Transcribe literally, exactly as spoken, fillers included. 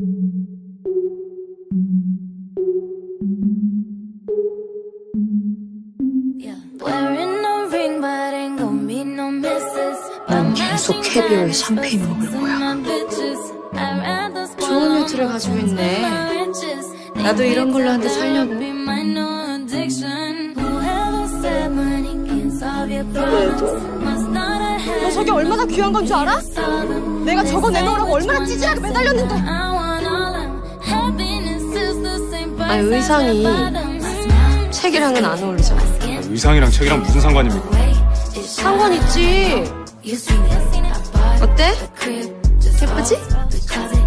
난 계속 캐비어에 샴페인 먹을 거야. 좋은 루트를 가지고 있네. 나도 이런 걸로 한 대 살려고. 얘도. 너 저게 얼마나 귀한 건 줄 알아? 내가 저거 내놓으라고 얼마나 찌질하게 매달렸는데. 아니, 의상이 책이랑은 안 어울리잖아. 아, 의상이랑 책이랑 무슨 상관입니까? 상관 있지. 어때? 예쁘지?